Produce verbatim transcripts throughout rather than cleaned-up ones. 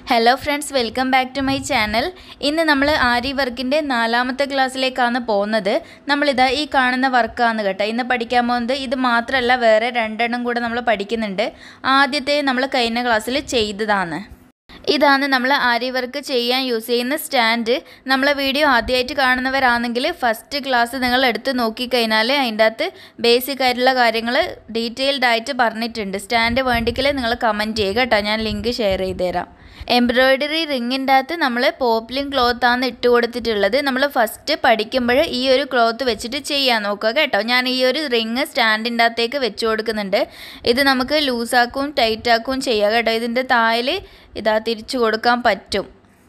Hello friends, welcome back to my channel. ഇന്ന് നമ്മൾ ആരി വർക്കിൻ്റെ നാലാമത്തെ ക്ലാസ്സിലേക്കാണ് പോകുന്നത്. നമ്മളിതാ ഈ കാണുന്ന വർക്കാണ് കേട്ടോ ഇന്ന് പഠിക്കാൻ പോകുന്നത്. ഇത് മാത്രമല്ല, വേറെ രണ്ടെണ്ണം കൂടെ നമ്മൾ പഠിക്കുന്നുണ്ട്. ആദ്യത്തെ നമ്മൾ കഴിഞ്ഞ ക്ലാസ്സിൽ ചെയ്തതാണ്. ഇതാണ് നമ്മൾ ആരി വർക്ക് ചെയ്യാൻ യൂസ് ചെയ്യുന്ന സ്റ്റാൻഡ്. നമ്മളെ വീഡിയോ ആദ്യമായിട്ട് കാണുന്നവരാണെങ്കിൽ ഫസ്റ്റ് ക്ലാസ് നിങ്ങൾ എടുത്ത് നോക്കിക്കഴിഞ്ഞാൽ അതിൻ്റെ അകത്ത് ബേസിക് ആയിട്ടുള്ള കാര്യങ്ങൾ ഡീറ്റെയിൽഡ് ആയിട്ട് പറഞ്ഞിട്ടുണ്ട്. സ്റ്റാൻഡ് വേണ്ടിക്കൽ നിങ്ങൾ കമൻറ്റ് ചെയ്യുക കേട്ടോ, ഞാൻ ലിങ്ക് ഷെയർ ചെയ്ത് തരാം. എംബ്രോയ്ഡറി റിങ്ങിൻ്റെ അകത്ത് നമ്മൾ പോപ്ലിൻ ക്ലോത്താണ് ഇട്ട് കൊടുത്തിട്ടുള്ളത്. നമ്മൾ ഫസ്റ്റ് പഠിക്കുമ്പോൾ ഈ ഒരു ക്ലോത്ത് വെച്ചിട്ട് ചെയ്യാൻ നോക്കുക കേട്ടോ. ഞാൻ ഈ ഒരു റിങ് സ്റ്റാൻഡിൻ്റെ അകത്തേക്ക് വെച്ച് കൊടുക്കുന്നുണ്ട്. ഇത് നമുക്ക് ലൂസാക്കും ടൈറ്റാക്കും ചെയ്യാം കേട്ടോ. ഇതിൻ്റെ താഴെ ഇതാ തിരിച്ചു കൊടുക്കാൻ പറ്റും.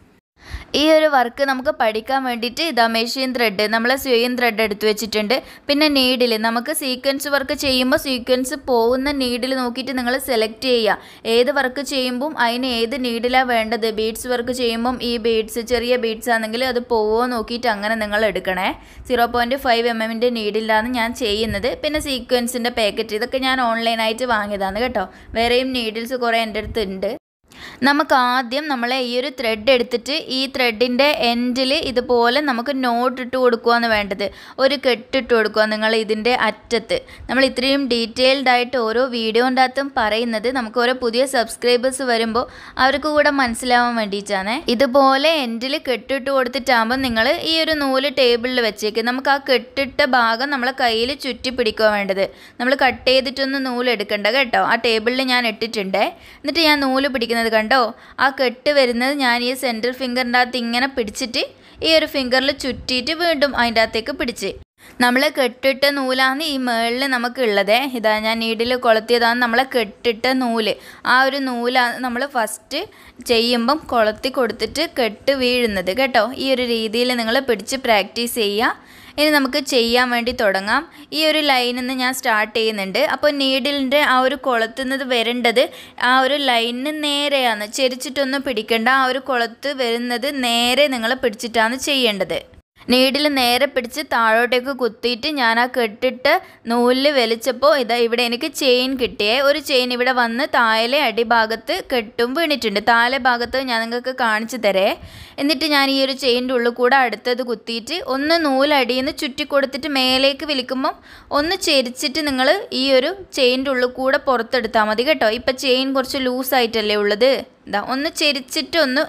ഈ ഒരു വർക്ക് നമുക്ക് പഠിക്കാൻ വേണ്ടിയിട്ട് ഇതാ മെഷീൻ ത്രെഡ്, നമ്മൾ സ്യൂയിങ് ത്രെഡ് എടുത്ത് വെച്ചിട്ടുണ്ട്. പിന്നെ നീഡിൽ, നമുക്ക് സീക്വൻസ് വർക്ക് ചെയ്യുമ്പോൾ സീക്വൻസ് പോകുന്ന നീഡിൽ നോക്കിയിട്ട് നിങ്ങൾ സെലക്ട് ചെയ്യുക. ഏത് വർക്ക് ചെയ്യുമ്പം അതിന് ഏത് നീഡിലാണ് വേണ്ടത്. ബീഡ്സ് വർക്ക് ചെയ്യുമ്പം ഈ ബീഡ്സ് ചെറിയ ബീഡ്സ് ആണെങ്കിൽ അത് പോവോ നോക്കിയിട്ട് അങ്ങനെ നിങ്ങൾ എടുക്കണേ. സീറോ പോയിൻറ്റ് ഫൈവ് എം എമ്മിൻ്റെ നീഡിലാണ് ഞാൻ ചെയ്യുന്നത്. പിന്നെ സീക്വൻസിൻ്റെ പാക്കറ്റ്, ഇതൊക്കെ ഞാൻ ഓൺലൈനായിട്ട് വാങ്ങിയതാണ് കേട്ടോ. വേറെയും നീഡിൽസ് കുറേ എൻ്റെ അടുത്ത് ഉണ്ട്. നമുക്ക് ആദ്യം നമ്മളെ ഈ ഒരു ത്രെഡ് എടുത്തിട്ട് ഈ ത്രെഡിൻ്റെ എൻഡിൽ ഇതുപോലെ നമുക്ക് നോട്ട് ഇട്ട് കൊടുക്കുകയാണ് വേണ്ടത്. ഒരു കെട്ടിട്ട് കൊടുക്കുക നിങ്ങൾ ഇതിൻ്റെ അറ്റത്ത്. നമ്മൾ ഇത്രയും ഡീറ്റെയിൽഡ് ആയിട്ട് ഓരോ വീഡിയോൻ്റെ അകത്തും പറയുന്നത് നമുക്ക് ഓരോ പുതിയ സബ്സ്ക്രൈബേഴ്സ് വരുമ്പോൾ അവർക്ക് കൂടെ മനസ്സിലാവാൻ വേണ്ടിയിട്ടാണ്. ഇതുപോലെ എൻഡിൽ കെട്ടിട്ട് കൊടുത്തിട്ടാകുമ്പോൾ നിങ്ങൾ ഈ ഒരു നൂല് ടേബിളിൽ വെച്ചേക്ക്. നമുക്ക് ആ കെട്ടിട്ട ഭാഗം നമ്മളെ കയ്യിൽ ചുറ്റി പിടിക്കുക വേണ്ടത്. നമ്മൾ കട്ട് ചെയ്തിട്ടൊന്നും നൂല് എടുക്കണ്ട കേട്ടോ. ആ ടേബിളിൽ ഞാൻ ഇട്ടിട്ടുണ്ട്. എന്നിട്ട് ഞാൻ നൂല് പിടിക്കുന്നത് കണ്ടോ, ആ കെട്ട് വരുന്നത് ഞാൻ ഈ സെൻട്രൽ ഫിംഗറിൻ്റെ അകത്ത് ഇങ്ങനെ പിടിച്ചിട്ട് ഈ ഒരു ഫിംഗറിൽ ചുറ്റിയിട്ട് വീണ്ടും അതിൻ്റെ അകത്തേക്ക് പിടിച്ച് നമ്മൾ കെട്ടിട്ട നൂലാണ് ഈ മേളിൽ നമുക്ക് ഉള്ളത്. ഇതാ ഞാൻ നീഡിൽ കൊളുത്തിയതാണ് നമ്മളെ കെട്ടിട്ട നൂല്. ആ ഒരു നൂലാണ് നമ്മൾ ഫസ്റ്റ് ചെയ്യുമ്പം കൊളുത്തി കൊടുത്തിട്ട് കെട്ട് വീഴുന്നത് കേട്ടോ. ഈ ഒരു രീതിയിൽ നിങ്ങൾ പിടിച്ച് പ്രാക്ടീസ് ചെയ്യുക. ഇനി നമുക്ക് ചെയ്യാൻ വേണ്ടി തുടങ്ങാം. ഈ ഒരു ലൈനിൽ നിന്ന് ഞാൻ സ്റ്റാർട്ട് ചെയ്യുന്നുണ്ട്. അപ്പോൾ നീഡിലിൻ്റെ ആ ഒരു കൊളുത്തുന്നത് വരേണ്ടത് ആ ഒരു ലൈനിന് നേരെയാണ്, ചെരിച്ചിട്ടൊന്നും പിടിക്കേണ്ട. ആ ഒരു കൊളുത്ത് വരുന്നത് നേരെ നിങ്ങൾ പിടിച്ചിട്ടാണ് ചെയ്യേണ്ടത്. നീഡിൽ നേരെ പിടിച്ച് താഴോട്ടേക്ക് കുത്തിയിട്ട് ഞാൻ ആ കെട്ടിട്ട് നൂലിൽ വലിച്ചപ്പോൾ ഇതാ ഇവിടെ എനിക്ക് ചെയിൻ കിട്ടിയേ. ഒരു ചെയിൻ ഇവിടെ വന്ന് താഴെ അടിഭാഗത്ത് കെട്ടും വീണിട്ടുണ്ട്. താഴെ ഭാഗത്ത് ഞാൻ നിങ്ങൾക്ക് കാണിച്ചു തരേ. എന്നിട്ട് ഞാൻ ഈ ഒരു ചെയിൻ്റെ ഉള്ളിൽ കൂടെ അടുത്തത് കുത്തിയിട്ട് ഒന്ന് നൂലടിയിൽ നിന്ന് ചുറ്റി കൊടുത്തിട്ട് മേലേക്ക് വലിക്കുമ്പം ഒന്ന് ചെരിച്ചിട്ട് നിങ്ങൾ ഈ ഒരു ചെയിൻ്റെ ഉള്ളിൽ കൂടെ പുറത്തെടുത്താൽ മതി കേട്ടോ. ഇപ്പം ചെയിൻ കുറച്ച് ലൂസായിട്ടല്ലേ ഉള്ളത്. ഇതാ ഒന്ന് ചെരിച്ചിട്ട് ഒന്ന്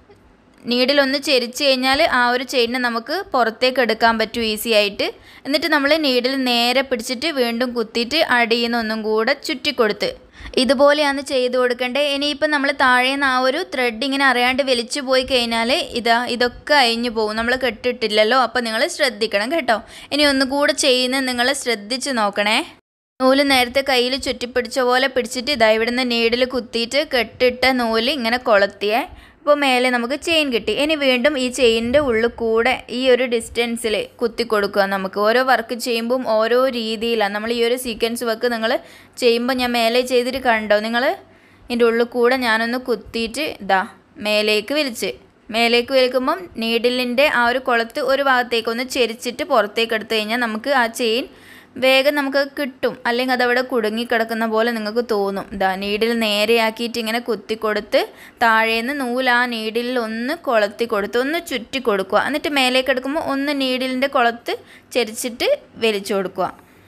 നീഡിലൊന്ന് ചെരിച്ച് കഴിഞ്ഞാൽ ആ ഒരു ചെയിനെ നമുക്ക് പുറത്തേക്ക് എടുക്കാൻ പറ്റും ഈസി ആയിട്ട്. എന്നിട്ട് നമ്മൾ നീഡിൽ നേരെ പിടിച്ചിട്ട് വീണ്ടും കുത്തിയിട്ട് അടിയിൽ നിന്ന് ഒന്നും കൂടെ ചുറ്റിക്കൊടുത്ത് ഇതുപോലെയാണ് ചെയ്ത് കൊടുക്കേണ്ടത്. ഇനിയിപ്പോൾ നമ്മൾ താഴേന്ന് ആ ഒരു ത്രെഡ് ഇങ്ങനെ അറിയാണ്ട് വലിച്ചു പോയി കഴിഞ്ഞാൽ ഇതാ ഇതൊക്കെ അഴിഞ്ഞു പോകും. നമ്മൾ കെട്ടിട്ടില്ലല്ലോ. അപ്പോൾ നിങ്ങൾ ശ്രദ്ധിക്കണം കേട്ടോ. ഇനി ഒന്നുകൂടെ ചെയ്യുന്നത് നിങ്ങൾ ശ്രദ്ധിച്ച് നോക്കണേ. നൂല് നേരത്തെ കയ്യിൽ ചുറ്റിപ്പിടിച്ച പോലെ പിടിച്ചിട്ട് ഇതാ ഇവിടുന്ന് നീഡിൽ കുത്തിയിട്ട് കെട്ടിട്ട നൂല് ഇങ്ങനെ കൊളുത്തിയേ. ഇപ്പോൾ മേലെ നമുക്ക് ചെയിൻ കിട്ടി. ഇനി വീണ്ടും ഈ ചെയിനിൻ്റെ ഉള്ളിൽ കൂടെ ഈ ഒരു ഡിസ്റ്റൻസിൽ കുത്തി കൊടുക്കുക. നമുക്ക് ഓരോ വർക്ക് ചെയ്യുമ്പം ഓരോ രീതിയിലാണ്. നമ്മൾ ഈ ഒരു സീക്വൻസ് വർക്ക് നിങ്ങൾ ചെയ്യുമ്പോൾ ഞാൻ മേലെ ചെയ്തിട്ട് കണ്ടോ നിങ്ങൾ. ഇതിൻ്റെ ഉള്ളിൽ കൂടെ ഞാനൊന്ന് കുത്തിയിട്ട് ഇതാ മേലേക്ക് വലിച്ച് മേലേക്ക് വലിക്കുമ്പം നീഡിലിൻ്റെ ആ ഒരു കുളത്ത് ഒരു ഭാഗത്തേക്ക് ഒന്ന് ചെരിച്ചിട്ട് പുറത്തേക്ക് എടുത്തു കഴിഞ്ഞാൽ നമുക്ക് ആ ചെയിൻ വേഗം നമുക്ക് കിട്ടും. അല്ലെങ്കിൽ അതവിടെ കുടുങ്ങിക്കിടക്കുന്ന പോലെ നിങ്ങൾക്ക് തോന്നും. ഇതാ നീഡിൽ നേരെയാക്കിയിട്ട് ഇങ്ങനെ കുത്തി കൊടുത്ത് താഴേന്ന് നൂല് ആ നീഡിലിൽ ഒന്ന് കൊളുത്തി കൊടുത്ത് ഒന്ന് ചുറ്റി കൊടുക്കുക. എന്നിട്ട് മേലേക്ക് എടുക്കുമ്പോൾ ഒന്ന് നീഡിലിൻ്റെ കുളത്ത് ചെരിച്ചിട്ട് വലിച്ചു കൊടുക്കുക.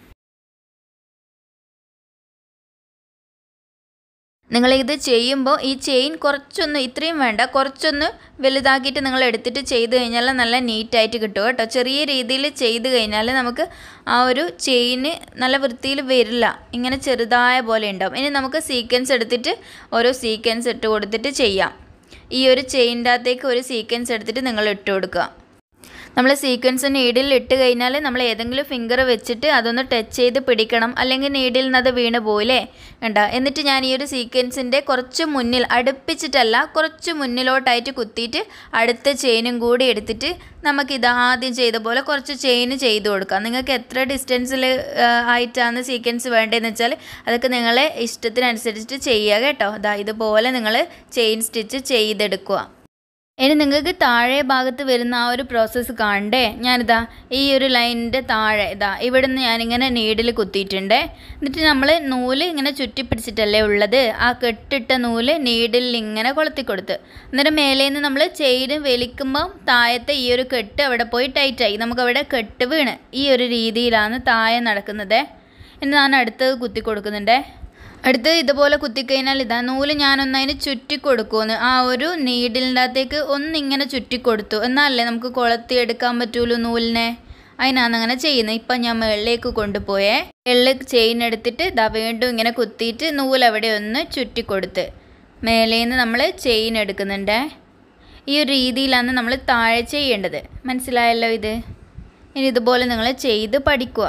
നിങ്ങളിത് ചെയ്യുമ്പോൾ ഈ ചെയിൻ കുറച്ചൊന്ന്, ഇത്രയും വേണ്ട, കുറച്ചൊന്ന് വലുതാക്കിയിട്ട് നിങ്ങൾ എടുത്തിട്ട് ചെയ്ത് കഴിഞ്ഞാൽ നല്ല നീറ്റായിട്ട് കിട്ടും കേട്ടോ. ചെറിയ രീതിയിൽ ചെയ്ത് കഴിഞ്ഞാൽ നമുക്ക് ആ ഒരു ചെയിന് നല്ല വൃത്തിയിൽ വരില്ല. ഇങ്ങനെ ചെറുതായ പോലെ ഉണ്ടാവും. ഇനി നമുക്ക് സീക്വൻസ് എടുത്തിട്ട് ഓരോ സീക്വൻസ് ഇട്ട് കൊടുത്തിട്ട് ചെയ്യാം. ഈ ഒരു ചെയിൻ്റെ അകത്തേക്ക് ഒരു സീക്വൻസ് എടുത്തിട്ട് നിങ്ങൾ ഇട്ട് കൊടുക്കുക. നമ്മൾ സീക്വൻസ് നീഡിൽ ഇട്ട് കഴിഞ്ഞാൽ നമ്മൾ ഏതെങ്കിലും ഫിംഗർ വെച്ചിട്ട് അതൊന്ന് ടച്ച് ചെയ്ത് പിടിക്കണം. അല്ലെങ്കിൽ നീഡിൽ നിന്ന് അത് വീണ് പോയില്ലേ കണ്ട. എന്നിട്ട് ഞാൻ ഈ ഒരു സീക്വൻസിൻ്റെ കുറച്ച് മുന്നിൽ, അടുപ്പിച്ചിട്ടല്ല, കുറച്ച് മുന്നിലോട്ടായിട്ട് കുത്തിയിട്ട് അടുത്ത ചെയിനും കൂടി എടുത്തിട്ട് നമുക്കിത് ആദ്യം ചെയ്ത പോലെ കുറച്ച് ചെയിൻ ചെയ്ത് കൊടുക്കാം. നിങ്ങൾക്ക് എത്ര ഡിസ്റ്റൻസിൽ ആയിട്ടാണ് സീക്വൻസ് വേണ്ടതെന്ന് വെച്ചാൽ അതൊക്കെ നിങ്ങളെ ഇഷ്ടത്തിനനുസരിച്ചിട്ട് ചെയ്യുക കേട്ടോ. അതാ ഇതുപോലെ നിങ്ങൾ ചെയിൻ സ്റ്റിച്ച് ചെയ്തെടുക്കുക. ഇനി നിങ്ങൾക്ക് താഴെ ഭാഗത്ത് വരുന്ന ആ ഒരു പ്രോസസ്സ് കാണണ്ടേ? ഞാനിതാ ഈ ഒരു ലൈനിൻ്റെ താഴെ ഇതാ ഇവിടെ നിന്ന് ഞാനിങ്ങനെ നീഡിൽ കുത്തിയിട്ടുണ്ട്. എന്നിട്ട് നമ്മൾ നൂല് ഇങ്ങനെ ചുറ്റിപ്പിടിച്ചിട്ടല്ലേ ഉള്ളത്, ആ കെട്ടിട്ട നൂല് നീഡിൽ ഇങ്ങനെ കൊളുത്തി കൊടുത്ത്, അന്നേരം മേലേന്ന് നമ്മൾ ചെയിന് വലിക്കുമ്പോൾ താഴത്തെ ഈ ഒരു കെട്ട് അവിടെ പോയി ടൈറ്റായി, നമുക്കവിടെ കെട്ട് വീണ്. ഈ ഒരു രീതിയിലാണ് താഴെ നടക്കുന്നത്. ഇനി ഞാൻ അടുത്തത് കുത്തി കൊടുക്കുന്നുണ്ട്. അടുത്ത് ഇതുപോലെ കുത്തിക്കഴിഞ്ഞാൽ ഇതാ നൂല് ഞാനൊന്നതിന് ചുറ്റി കൊടുക്കുമെന്ന്, ആ ഒരു നീഡിലിൻ്റെ അകത്തേക്ക് ഒന്നിങ്ങനെ ചുറ്റി കൊടുത്തു, എന്നാലല്ലേ നമുക്ക് കൊളുത്തി എടുക്കാൻ പറ്റുള്ളൂ നൂലിനെ. അതിനാണ് അങ്ങനെ ചെയ്യുന്നത്. ഇപ്പം ഞാൻ മുകളിലേക്ക് കൊണ്ടുപോയേ മുകളിൽ ചെയിൻ എടുത്തിട്ട് ഇതാ വീണ്ടും ഇങ്ങനെ കുത്തിയിട്ട് നൂലവിടെ ഒന്ന് ചുറ്റി കൊടുത്ത് മേലേന്ന് നമ്മൾ ചെയിൻ എടുക്കുന്നുണ്ട്. ഈ ഒരു രീതിയിലാണ് നമ്മൾ താഴെ ചെയ്യേണ്ടത്. മനസ്സിലായല്ലോ ഇത്? ഇനി ഇതുപോലെ നിങ്ങൾ ചെയ്ത് പഠിക്കുക.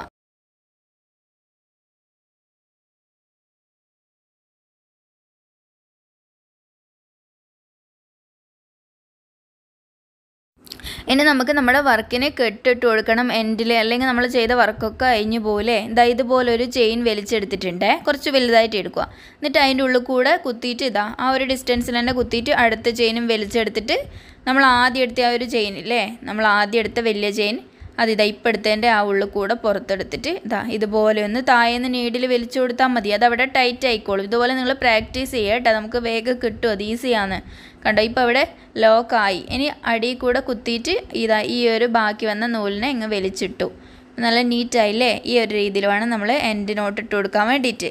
ഇനി നമുക്ക് നമ്മുടെ വർക്കിനെ കെട്ടിട്ട് കൊടുക്കണം എൻഡിൽ, അല്ലെങ്കിൽ നമ്മൾ ചെയ്ത വർക്കൊക്കെ കഴിഞ്ഞു പോലെ. ഇതാ ഇതുപോലെ ഒരു ചെയിൻ വലിച്ചെടുത്തിട്ടുണ്ട്, കുറച്ച് വലുതായിട്ട് എടുക്കുക. എന്നിട്ട് അതിൻ്റെ ഉള്ളിൽ കൂടെ കുത്തിയിട്ട് ഇതാ ആ ഒരു ഡിസ്റ്റൻസിൽ തന്നെ കുത്തിയിട്ട് അടുത്ത ചെയിനും വലിച്ചെടുത്തിട്ട് നമ്മൾ ആദ്യം എടുത്ത ആ ഒരു ചെയിൻ ഇല്ലേ, നമ്മൾ ആദ്യം എടുത്ത വലിയ ചെയിൻ അതിതാ ഇപ്പം എടുത്തതിൻ്റെ ആ ഉള്ളിൽ കൂടെ പുറത്തെടുത്തിട്ട് ഇതാ ഇതുപോലെ ഒന്ന് താഴേന്ന് നീഡിൽ വലിച്ചു കൊടുത്താൽ മതി, അതവിടെ ടൈറ്റ് ആയിക്കോളും. ഇതുപോലെ നിങ്ങൾ പ്രാക്ടീസ് ചെയ്യുക കേട്ടോ, നമുക്ക് വേഗം കിട്ടും, അത് ഈസിയാണ്. കണ്ടോ ഇപ്പം അവിടെ ലോക്കായി. ഇനി അടിയിൽ കൂടെ കുത്തിയിട്ട് ഇതാ ഈ ഒരു ബാക്കി വന്ന നൂലിനെ ഇങ്ങ് വലിച്ചിട്ടു. നല്ല നീറ്റായില്ലേ? ഈ ഒരു രീതിയിൽ വേണം നമ്മൾ എൻഡിനോട്ട് ഇട്ട് കൊടുക്കാൻ വേണ്ടിയിട്ട്.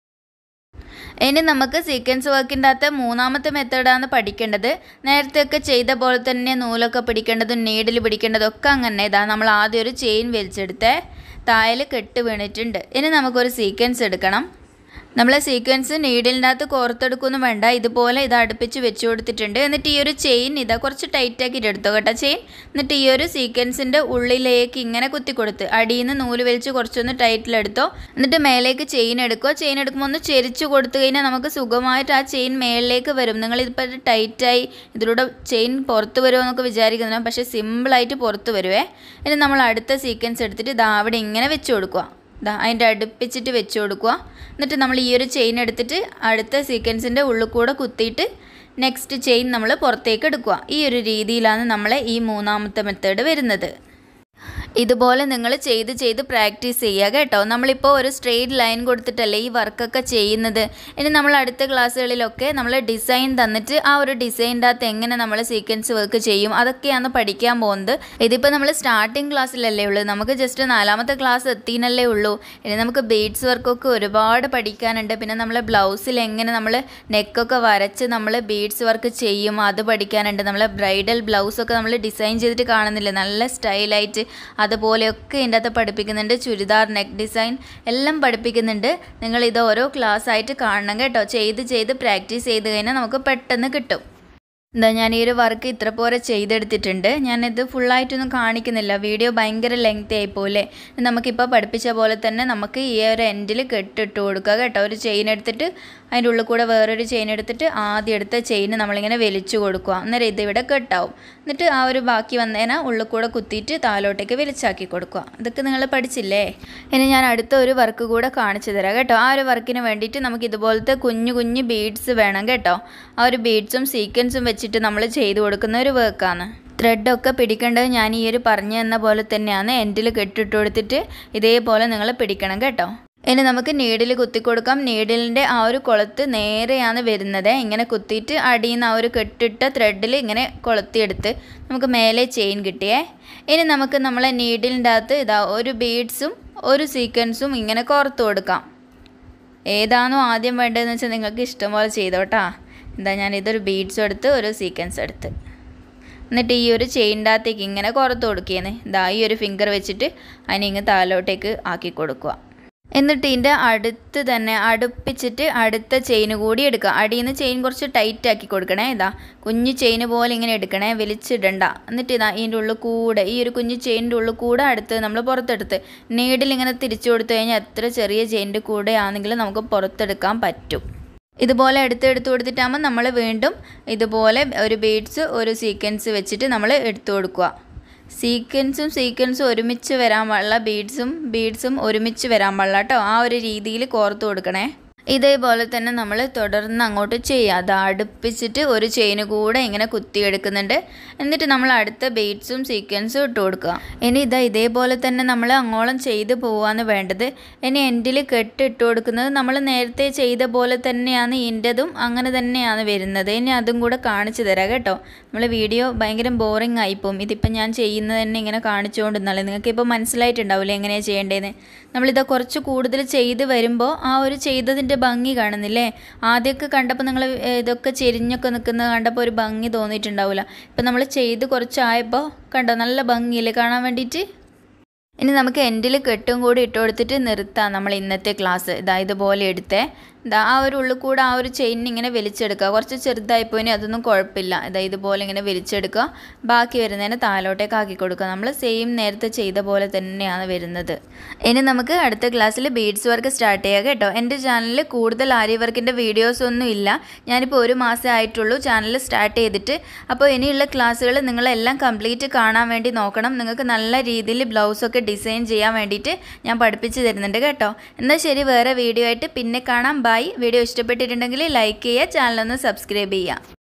ഇനി നമുക്ക് സീക്വൻസ് വർക്കിൻ്റെ അകത്ത് മൂന്നാമത്തെ മെത്തേഡാണ് പഠിക്കേണ്ടത്. നേരത്തെയൊക്കെ ചെയ്ത പോലെ തന്നെ നൂലൊക്കെ പിടിക്കേണ്ടതും നീഡിൽ പിടിക്കേണ്ടതും ഒക്കെ അങ്ങനെ. ഇതാ നമ്മൾ ആദ്യം ഒരു ചെയിൻ വലിച്ചെടുത്ത് താഴെ കെട്ട് വീണിട്ടുണ്ട്. ഇനി നമുക്കൊരു സീക്വൻസ് എടുക്കണം. നമ്മൾ സീക്വൻസ് നീഡിലിൻ്റെ അകത്ത് കോർത്തെടുക്കൊന്നും വേണ്ട, ഇതുപോലെ ഇത് അടുപ്പിച്ച് വെച്ച് കൊടുത്തിട്ടുണ്ട്. എന്നിട്ട് ഈ ഒരു ചെയിൻ ഇതാ കുറച്ച് ടൈറ്റാക്കിയിട്ട് എടുത്തോ കേട്ടോ ചെയിൻ. എന്നിട്ട് ഈ ഒരു സീക്വൻസിൻ്റെ ഉള്ളിലേക്ക് ഇങ്ങനെ കുത്തി കൊടുത്ത് അടിയിൽ നിന്ന് നൂല് വലിച്ച് കുറച്ചൊന്ന് ടൈറ്റിലെടുത്തോ. എന്നിട്ട് മേലേക്ക് ചെയിൻ എടുക്കുക. ചെയിൻ എടുക്കുമ്പോൾ ഒന്ന് ചെരിച്ച് കൊടുത്തു കഴിഞ്ഞാൽ നമുക്ക് സുഖമായിട്ട് ആ ചെയിൻ മേളിലേക്ക് വരും. നിങ്ങളിതിപ്പോൾ ടൈറ്റായി ഇതിലൂടെ ചെയിൻ പുറത്ത് വരുമോ എന്നൊക്കെ വിചാരിക്കുന്നു, പക്ഷേ സിമ്പിളായിട്ട് പുറത്ത് വരുവേ. ഇനി നമ്മൾ അടുത്ത സീക്വൻസ് എടുത്തിട്ട് ഇതാ അവിടെ ഇങ്ങനെ വെച്ച് കൊടുക്കുക, ഇതാ അതിൻ്റെ അടുപ്പിച്ചിട്ട് വെച്ച് കൊടുക്കുക. എന്നിട്ട് നമ്മൾ ഈ ഒരു ചെയിൻ എടുത്തിട്ട് അടുത്ത സീക്വൻസിൻ്റെ ഉള്ളിൽ കൂടെ കുത്തിയിട്ട് നെക്സ്റ്റ് ചെയിൻ നമ്മൾ പുറത്തേക്ക് എടുക്കുക. ഈ ഒരു രീതിയിലാണ് നമ്മളെ ഈ മൂന്നാമത്തെ മെത്തേഡ് വരുന്നത്. ഇതുപോലെ നിങ്ങൾ ചെയ്ത് ചെയ്ത് പ്രാക്ടീസ് ചെയ്യുക കേട്ടോ. നമ്മളിപ്പോൾ ഒരു സ്ട്രെയിറ്റ് ലൈൻ കൊടുത്തിട്ടല്ലേ ഈ വർക്കൊക്കെ ചെയ്യുന്നത്. ഇനി നമ്മൾ അടുത്ത ക്ലാസ്സുകളിലൊക്കെ നമ്മൾ ഡിസൈൻ തന്നിട്ട് ആ ഒരു ഡിസൈൻ്റെ അകത്ത് എങ്ങനെ നമ്മൾ സീക്വൻസ് വർക്ക് ചെയ്യും അതൊക്കെയാണ് പഠിക്കാൻ പോകുന്നത്. ഇതിപ്പോൾ നമ്മൾ സ്റ്റാർട്ടിങ് ക്ലാസ്സിലല്ലേ ഉള്ളൂ, നമുക്ക് ജസ്റ്റ് നാലാമത്തെ ക്ലാസ് എത്തിനല്ലേ ഉള്ളൂ. ഇനി നമുക്ക് ബീഡ്സ് വർക്കൊക്കെ ഒരുപാട് പഠിക്കാനുണ്ട്. പിന്നെ നമ്മൾ ബ്ലൗസിൽ എങ്ങനെ നമ്മൾ നെക്കൊക്കെ വരച്ച് നമ്മൾ ബീഡ്സ് വർക്ക് ചെയ്യും അത് പഠിക്കാനുണ്ട്. നമ്മളെ ബ്രൈഡൽ ബ്ലൗസൊക്കെ നമ്മൾ ഡിസൈൻ ചെയ്തിട്ട് കാണുന്നില്ലേ നല്ല സ്റ്റൈലായിട്ട്, അതുപോലെയൊക്കെ ഇതിൻ്റെ അകത്ത് പഠിപ്പിക്കുന്നുണ്ട്. ചുരിദാർ നെക്ക് ഡിസൈൻ എല്ലാം പഠിപ്പിക്കുന്നുണ്ട്. നിങ്ങൾ ഇത് ഓരോ ക്ലാസ് ആയിട്ട് കാണണം കേട്ടോ. ചെയ്ത് ചെയ്ത് പ്രാക്ടീസ് ചെയ്ത് കഴിഞ്ഞാൽ നമുക്ക് പെട്ടെന്ന് കിട്ടും. എന്താ ഞാൻ ഈ ഒരു വർക്ക് ഇത്ര പോലെ ചെയ്തെടുത്തിട്ടുണ്ട്. ഞാനിത് ഫുള്ളായിട്ടൊന്നും കാണിക്കുന്നില്ല, വീഡിയോ ഭയങ്കര ലെങ്ത് ആയിപ്പോലെ. നമുക്കിപ്പോൾ പഠിപ്പിച്ച പോലെ തന്നെ നമുക്ക് ഈ ഒരു എൻഡിൽ കെട്ടിട്ട് കൊടുക്കുക കേട്ടോ. ഒരു ചെയിൻ എടുത്തിട്ട് അതിൻ്റെ ഉള്ളിൽ കൂടെ വേറൊരു ചെയിൻ എടുത്തിട്ട് ആദ്യം എടുത്ത ചെയിൻ നമ്മളിങ്ങനെ വലിച്ചു കൊടുക്കുക. അന്നേരം ഇതിവിടെ കെട്ടാവും. എന്നിട്ട് ആ ഒരു ബാക്കി വന്നതിനാൽ ഉള്ളിൽ കൂടെ കുത്തിയിട്ട് താലോട്ടേക്ക് വലിച്ചാക്കി കൊടുക്കുക. ഇതൊക്കെ നിങ്ങൾ പഠിച്ചില്ലേ? ഇനി ഞാൻ അടുത്ത ഒരു വർക്ക് കൂടെ കാണിച്ചു തരാം കേട്ടോ. ആ ഒരു വർക്കിന് വേണ്ടിയിട്ട് നമുക്ക് ഇതുപോലത്തെ കുഞ്ഞു കുഞ്ഞു ബീഡ്സ് വേണം കേട്ടോ. ആ ഒരു ബീഡ്സും സീക്വൻസും വെച്ചിട്ട് നമ്മൾ ചെയ്തു കൊടുക്കുന്ന ഒരു വർക്കാണ്. ത്രെഡൊക്കെ പിടിക്കേണ്ടത് ഞാൻ ഈ ഒരു പറഞ്ഞു തന്ന പോലെ തന്നെയാണ്. എൻഡിൽ കെട്ടിട്ട് കൊടുത്തിട്ട് ഇതേപോലെ നിങ്ങൾ പിടിക്കണം കേട്ടോ. ഇനി നമുക്ക് നീഡിൽ കുത്തി കൊടുക്കാം. നീഡിലിൻ്റെ ആ ഒരു കൊളുത്ത് നേരെയാണ് വരുന്നത്. ഇങ്ങനെ കുത്തിയിട്ട് അടിയിൽ നിന്ന് ആ ഒരു കെട്ടിട്ട ത്രെഡിൽ ഇങ്ങനെ കൊളുത്തിയെടുത്ത് നമുക്ക് മേലെ ചെയിൻ കിട്ടിയേ. ഇനി നമുക്ക് നമ്മളെ നീഡിലിൻ്റെ അകത്ത് ഇതാ ഒരു ബീഡ്സും ഒരു സീക്വൻസും ഇങ്ങനെ കോർത്ത് കൊടുക്കാം. ഏതാണോ ആദ്യം വേണ്ടതെന്ന് വെച്ചാൽ നിങ്ങൾക്ക് ഇഷ്ടം പോലെ ചെയ്തോട്ടാ. എന്താ ഞാൻ ഇതൊരു ബീഡ്സ് എടുത്ത് ഒരു സീക്വൻസ് എടുത്ത് എന്നിട്ട് ഈ ഒരു ചെയിൻ്റെ അകത്തേക്ക് ഇങ്ങനെ കോർത്ത് കൊടുക്കുകയാണ്. ഇതാ ഈ ഒരു ഫിംഗർ വെച്ചിട്ട് അതിനിങ്ങ് താലോട്ടേക്ക് ആക്കി കൊടുക്കുക. എന്നിട്ട് ഇതിൻ്റെ അടുത്ത് തന്നെ അടുപ്പിച്ചിട്ട് അടുത്ത ചെയിൻ കൂടി എടുക്കുക. അടിയിൽ നിന്ന് ചെയിൻ കുറച്ച് ടൈറ്റ് ആക്കി കൊടുക്കണേ. ഇതാ കുഞ്ഞു ചെയിൻ പോലെ ഇങ്ങനെ എടുക്കണേ, വലിച്ചിടണ്ട. എന്നിട്ട് ഇതാ ഇതിൻ്റെ ഉള്ളിൽ കൂടെ ഈ ഒരു കുഞ്ഞു ചെയിൻ്റെ ഉള്ളിൽ കൂടെ അടുത്ത് നമ്മൾ പുറത്തെടുത്ത് നീഡിൽ ഇങ്ങനെ തിരിച്ചു കൊടുത്തു കഴിഞ്ഞാൽ എത്ര ചെറിയ ചെയിൻ്റെ കൂടെ ആണെങ്കിലും നമുക്ക് പുറത്തെടുക്കാൻ പറ്റും. ഇതുപോലെ എടുത്ത് എടുത്ത് കൊടുത്തിട്ടാകുമ്പോൾ നമ്മൾ വീണ്ടും ഇതുപോലെ ഒരു ബീഡ്സ് ഒരു സീക്വൻസ് വെച്ചിട്ട് നമ്മൾ എടുത്തു കൊടുക്കുക. സീക്വൻസും സീക്വൻസും ഒരുമിച്ച് വരാൻ പാടില്ല, ബീഡ്സും ബീഡ്സും ഒരുമിച്ച് വരാൻ പാടില്ല കേട്ടോ. ആ ഒരു രീതിയിൽ കോർത്ത് കൊടുക്കണേ. ഇതേപോലെ തന്നെ നമ്മൾ തുടർന്ന് അങ്ങോട്ട് ചെയ്യുക. അത് അടുപ്പിച്ചിട്ട് ഒരു ചെയിന് കൂടെ ഇങ്ങനെ കുത്തിയെടുക്കുന്നുണ്ട്. എന്നിട്ട് നമ്മൾ അടുത്ത ബീഡ്സും സീക്വൻസും ഇട്ട് കൊടുക്കുക. ഇനി ഇതാ ഇതേപോലെ തന്നെ നമ്മൾ അങ്ങോളം ചെയ്ത് പോവാന്ന് വേണ്ടത്. ഇനി എൻഡിൽ കെട്ട് ഇട്ട് കൊടുക്കുന്നത് നമ്മൾ നേരത്തെ ചെയ്ത പോലെ തന്നെയാണ് ഇതിൻ്റെതും അങ്ങനെ തന്നെയാണ് വരുന്നത്. ഇനി അതും കൂടെ കാണിച്ചു തരാം കേട്ടോ. നമ്മൾ വീഡിയോ ഭയങ്കര ബോറിംഗ് ആയിപ്പോവും. ഇതിപ്പോൾ ഞാൻ ചെയ്യുന്നത് തന്നെ ഇങ്ങനെ കാണിച്ചുകൊണ്ടിരുന്നാലേ നിങ്ങൾക്ക് ഇപ്പോൾ മനസ്സിലായിട്ടുണ്ടാവില്ലേ എങ്ങനെയാണ് ചെയ്യേണ്ടതെന്ന്. നമ്മളിതാ കുറച്ച് കൂടുതൽ ചെയ്ത് വരുമ്പോൾ ആ ഒരു ചെയ്തതിൻ്റെ ഭംഗി കാണുന്നില്ലേ. ആദ്യമൊക്കെ കണ്ടപ്പോൾ നിങ്ങൾ ഇതൊക്കെ ചെരിഞ്ഞൊക്കെ നിൽക്കുന്നത് കണ്ടപ്പോൾ ഒരു ഭംഗി തോന്നിയിട്ടുണ്ടാവില്ല. ഇപ്പം നമ്മൾ ചെയ്ത് കുറച്ചായപ്പോൾ കണ്ടോ നല്ല ഭംഗിയില്ലേ കാണാൻ വേണ്ടിയിട്ട്. ഇനി നമുക്ക് എൻഡിൽ കെട്ടും കൂടി ഇട്ട് കൊടുത്തിട്ട് നിർത്താം നമ്മൾ ഇന്നത്തെ ക്ലാസ്. ഇതാ ഇതുപോലെ എടുത്തേ. ഇതാ ആ ഒരു ഉള്ളിൽ കൂടെ ആ ഒരു ചെയിൻ ഇങ്ങനെ വലിച്ചെടുക്കുക. കുറച്ച് ചെറുതായിപ്പോയിന് അതൊന്നും കുഴപ്പമില്ല. ഇതാ ഇതുപോലെ ഇങ്ങനെ വലിച്ചെടുക്കുക. ബാക്കി വരുന്നതിന് താലോട്ടേക്ക് ആക്കി കൊടുക്കുക. നമ്മൾ സെയിം നേരത്തെ ചെയ്ത പോലെ തന്നെയാണ് വരുന്നത്. ഇനി നമുക്ക് അടുത്ത ക്ലാസ്സിൽ ബീഡ്സ് വർക്ക് സ്റ്റാർട്ട് ചെയ്യാം കേട്ടോ. എൻ്റെ ചാനലിൽ കൂടുതൽ ആരി വർക്കിൻ്റെ വീഡിയോസ് ഒന്നും ഇല്ല. ഞാനിപ്പോൾ ഒരു മാസമേ ആയിട്ടുള്ളൂ ചാനൽ സ്റ്റാർട്ട് ചെയ്തിട്ട്. അപ്പോൾ ഇനിയുള്ള ക്ലാസ്സുകൾ നിങ്ങളെല്ലാം കംപ്ലീറ്റ് കാണാൻ വേണ്ടി നോക്കണം. നിങ്ങൾക്ക് നല്ല രീതിയിൽ ബ്ലൗസൊക്കെ ഡിസൈൻ ചെയ്യാൻ വേണ്ടിയിട്ട് ഞാൻ പഠിപ്പിച്ച് തരുന്നുണ്ട് കേട്ടോ. എന്നാൽ ശരി, വേറെ വീഡിയോ ആയിട്ട് പിന്നെ കാണാം. ബൈ. വീഡിയോ ഇഷ്ടപ്പെട്ടിട്ടുണ്ടെങ്കിൽ ലൈക്ക് ചെയ്യുക, ചാനലൊന്ന് സബ്സ്ക്രൈബ് ചെയ്യുക.